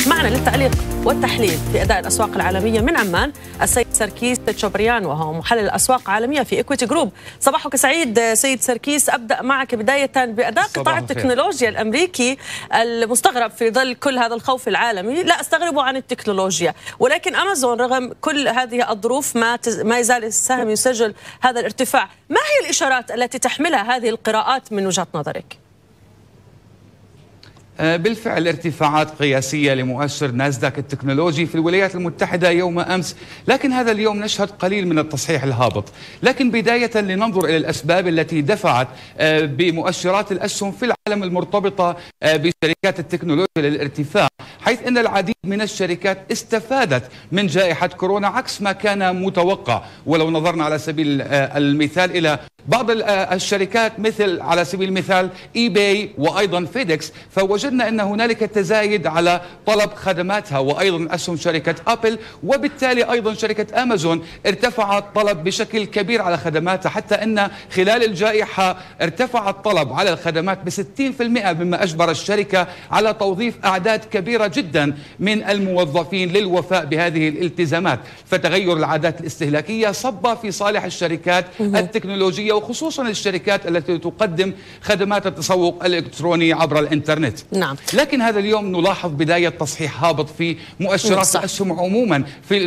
معنا للتعليق والتحليل في أداء الأسواق العالمية من عمان السيد سركيس تشوبريان، وهو محلل الأسواق العالمية في إكويتي جروب. صباحك سعيد سيد سركيس. أبدأ معك بداية بأداء قطاع التكنولوجيا الأمريكي المستغرب في ظل كل هذا الخوف العالمي. لا أستغرب عن التكنولوجيا، ولكن أمازون رغم كل هذه الظروف ما يزال السهم يسجل هذا الارتفاع. ما هي الإشارات التي تحملها هذه القراءات من وجهة نظرك؟ بالفعل ارتفاعات قياسية لمؤشر ناسداك التكنولوجي في الولايات المتحدة يوم أمس، لكن هذا اليوم نشهد قليل من التصحيح الهابط. لكن بداية لننظر إلى الأسباب التي دفعت بمؤشرات الأسهم في العالم المرتبطة بشركات التكنولوجيا للارتفاع، حيث أن العديد من الشركات استفادت من جائحة كورونا عكس ما كان متوقع. ولو نظرنا على سبيل المثال إلى بعض الشركات مثل على سبيل المثال اي باي وايضا فيديكس، فوجدنا ان هنالك تزايد على طلب خدماتها، وايضا اسهم شركه ابل، وبالتالي ايضا شركه امازون ارتفع الطلب بشكل كبير على خدماتها، حتى ان خلال الجائحه ارتفع الطلب على الخدمات ب60%، مما اجبر الشركه على توظيف اعداد كبيره جدا من الموظفين للوفاء بهذه الالتزامات. فتغير العادات الاستهلاكيه صب في صالح الشركات التكنولوجيه، وخصوصا الشركات التي تقدم خدمات التسوق الإلكتروني عبر الإنترنت. نعم. لكن هذا اليوم نلاحظ بداية تصحيح هابط في مؤشرات الأسهم عموما،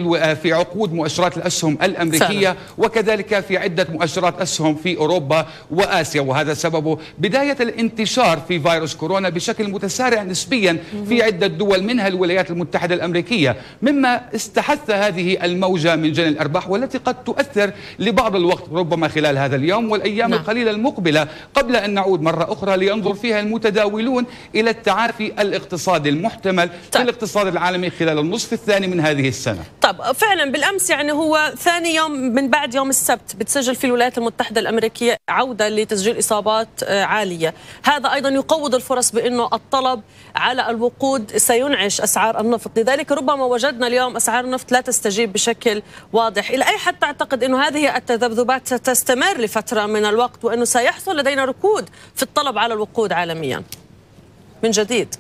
في عقود مؤشرات الأسهم الأمريكية فعلا. وكذلك في عدة مؤشرات أسهم في أوروبا وآسيا، وهذا سببه بداية الانتشار في فيروس كورونا بشكل متسارع نسبيا في عدة دول منها الولايات المتحدة الأمريكية، مما استحث هذه الموجة من جني الأرباح، والتي قد تؤثر لبعض الوقت ربما خلال هذا اليوم والأيام القليلة المقبلة، قبل أن نعود مرة أخرى لينظر فيها المتداولون إلى التعافي الاقتصادي المحتمل في الاقتصاد العالمي خلال النصف الثاني من هذه السنة. طب فعلا بالأمس يعني هو ثاني يوم من بعد يوم السبت بتسجل في الولايات المتحدة الأمريكية عودة لتسجيل إصابات عالية، هذا أيضا يقوض الفرص بأنه الطلب على الوقود سينعش أسعار النفط، لذلك ربما وجدنا اليوم أسعار النفط لا تستجيب بشكل واضح. إلى أي حد تعتقد أنه هذه التذبذبات ستستمر لفترة من الوقت، وأنه سيحصل لدينا ركود في الطلب على الوقود عالميا من جديد؟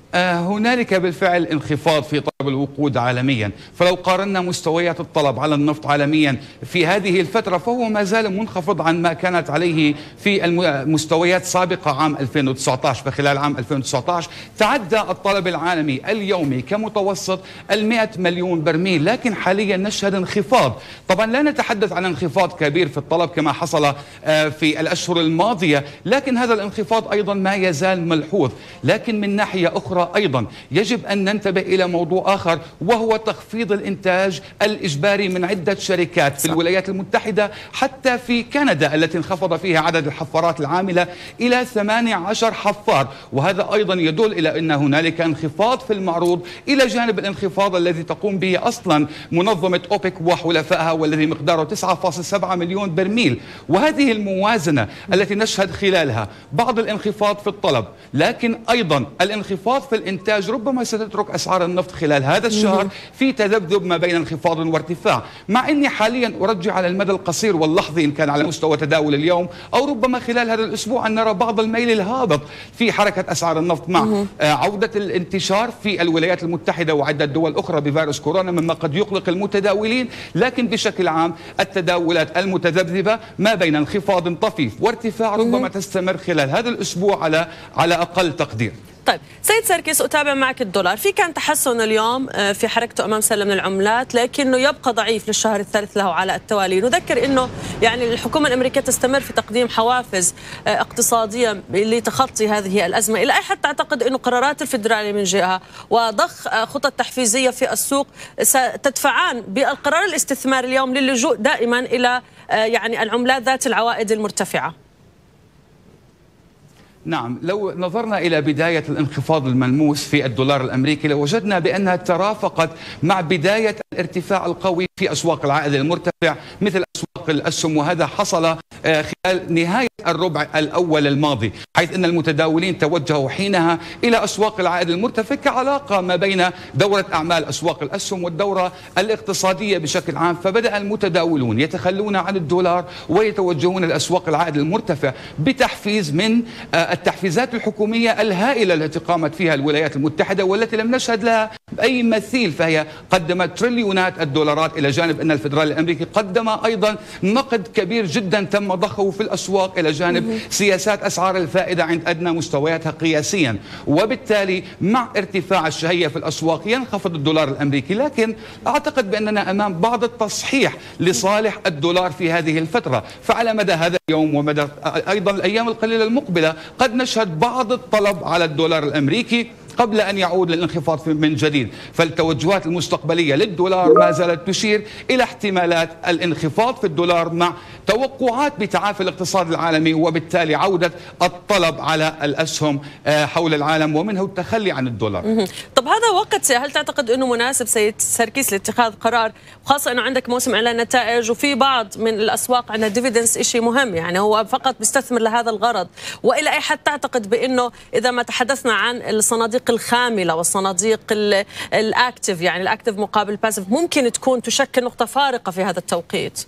هنالك بالفعل انخفاض في طلب الوقود عالميا، فلو قارنا مستويات الطلب على النفط عالميا في هذه الفترة فهو ما زال منخفض عن ما كانت عليه في المستويات سابقة عام 2019. فخلال عام 2019 تعدى الطلب العالمي اليومي كمتوسط 100 مليون برميل، لكن حاليا نشهد انخفاض. طبعا لا نتحدث عن انخفاض كبير في الطلب كما حصل في الأشهر الماضية، لكن هذا الانخفاض أيضا ما يزال ملحوظ. لكن من ناحية أخرى أيضا يجب أن ننتبه إلى موضوع آخر، وهو تخفيض الإنتاج الإجباري من عدة شركات في الولايات المتحدة حتى في كندا، التي انخفض فيها عدد الحفارات العاملة إلى 18 حفار، وهذا أيضا يدل إلى أن هنالك انخفاض في المعروض إلى جانب الانخفاض الذي تقوم به أصلا منظمة أوبك وحلفائها، والذي مقداره 9.7 مليون برميل. وهذه الموازنة التي نشهد خلالها بعض الانخفاض في الطلب، لكن أيضا الانخفاض في الإنتاج ربما ستترك أسعار النفط خلال هذا الشهر في تذبذب ما بين انخفاض وارتفاع، مع أني حاليا أرجع على المدى القصير واللحظي إن كان على مستوى تداول اليوم أو ربما خلال هذا الأسبوع أن نرى بعض الميل الهابط في حركة أسعار النفط مع عودة الانتشار في الولايات المتحدة وعدة دول أخرى بفيروس كورونا، مما قد يقلق المتداولين. لكن بشكل عام التداولات المتذبذبة ما بين انخفاض طفيف وارتفاع ربما تستمر خلال هذا الأسبوع على أقل تقدير. طيب سيد سركيس، أتابع معك الدولار، في كان تحسن اليوم في حركته أمام سلم العملات، لكنه يبقى ضعيف للشهر الثالث له على التوالي. نذكر أنه يعني الحكومة الأمريكية تستمر في تقديم حوافز اقتصادية لتخطي هذه الأزمة. إلى أي حد تعتقد أنه قرارات الفيدرالية من جهة وضخ خطط تحفيزية في السوق ستدفعان بالقرار الاستثماري اليوم للجوء دائما إلى يعني العملات ذات العوائد المرتفعة؟ نعم، لو نظرنا إلى بداية الانخفاض الملموس في الدولار الأمريكي لوجدنا بأنها ترافقت مع بداية الارتفاع القوي في أسواق العائد المرتفع مثل أسواق أسواق الأسهم، وهذا حصل خلال نهاية الربع الأول الماضي، حيث أن المتداولين توجهوا حينها إلى أسواق العائد المرتفع كعلاقة ما بين دورة أعمال أسواق الأسهم والدورة الاقتصادية بشكل عام. فبدأ المتداولون يتخلون عن الدولار ويتوجهون لأسواق العائد المرتفع بتحفيز من التحفيزات الحكومية الهائلة التي قامت فيها الولايات المتحدة والتي لم نشهد لها أي مثيل، فهي قدمت تريليونات الدولارات، إلى جانب أن الفدرالي الأمريكي قدم أيضا نقد كبير جدا تم ضخه في الأسواق، إلى جانب سياسات أسعار الفائدة عند أدنى مستوياتها قياسيا. وبالتالي مع ارتفاع الشهية في الأسواق ينخفض الدولار الأمريكي، لكن أعتقد بأننا أمام بعض التصحيح لصالح الدولار في هذه الفترة. فعلى مدى هذا اليوم ومدى أيضا الأيام القليلة المقبلة قد نشهد بعض الطلب على الدولار الأمريكي قبل أن يعود للانخفاض من جديد. فالتوجهات المستقبلية للدولار ما زالت تشير إلى احتمالات الانخفاض في الدولار مع توقعات بتعافي الاقتصاد العالمي، وبالتالي عودة الطلب على الأسهم حول العالم ومنه التخلي عن الدولار. طب هذا وقت هل تعتقد أنه مناسب سيد سركيس لاتخاذ قرار، خاصة أنه عندك موسم إعلان نتائج وفي بعض من الأسواق عندها ديفيدنس، شيء مهم يعني هو فقط بيستثمر لهذا الغرض؟ وإلى أي حد تعتقد بأنه إذا ما تحدثنا عن الصناديق الخاملة والصناديق الأكتف، يعني الأكتف مقابل الباسف، ممكن تكون تشكل نقطة فارقة في هذا التوقيت؟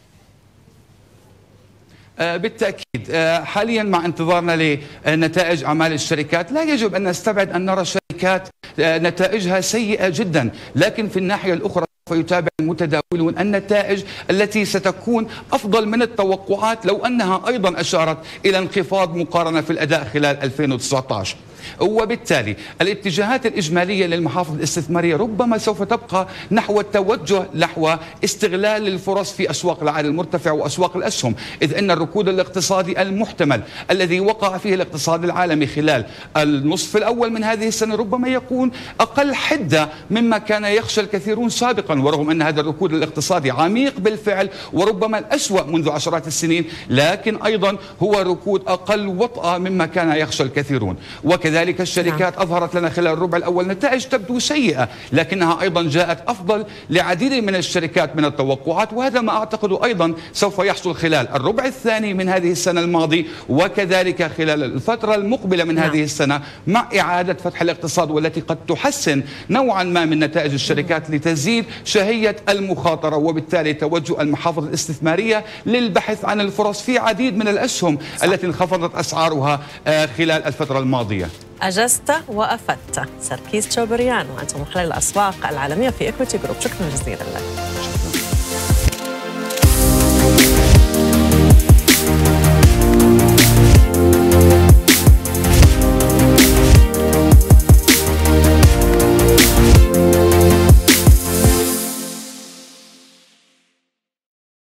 بالتأكيد حاليا مع انتظارنا لنتائج أعمال الشركات لا يجب أن نستبعد أن نرى شركات نتائجها سيئة جدا، لكن في الناحية الأخرى فيتابع المتداولون النتائج التي ستكون أفضل من التوقعات لو أنها أيضا أشارت إلى انخفاض مقارنة في الأداء خلال 2019. وبالتالي الاتجاهات الإجمالية للمحافظ الاستثمارية ربما سوف تبقى نحو التوجه نحو استغلال الفرص في أسواق العائد المرتفع وأسواق الأسهم، إذ أن الركود الاقتصادي المحتمل الذي وقع فيه الاقتصاد العالمي خلال النصف الأول من هذه السنة ربما يكون أقل حدة مما كان يخشى الكثيرون سابقا، ورغم أن هذا الركود الاقتصادي عميق بالفعل وربما الأسوأ منذ عشرات السنين، لكن أيضا هو ركود أقل وطأة مما كان يخشى الكثيرون. وكذلك الشركات أظهرت لنا خلال الربع الأول نتائج تبدو سيئة، لكنها أيضا جاءت أفضل لعديد من الشركات من التوقعات، وهذا ما أعتقد أيضا سوف يحصل خلال الربع الثاني من هذه السنة الماضي وكذلك خلال الفترة المقبلة من هذه السنة مع إعادة فتح الاقتصاد، والتي قد تحسن نوعا ما من نتائج الشركات لتزيد شهية المخاطرة، وبالتالي توجه المحافظ الاستثمارية للبحث عن الفرص في عديد من الأسهم التي انخفضت أسعارها خلال الفترة الماضية. أجزت وأفدت. سركيس تشوبريان، وأنت محلل الأسواق العالمية في إكويتي جروب، شكرا جزيلا لك.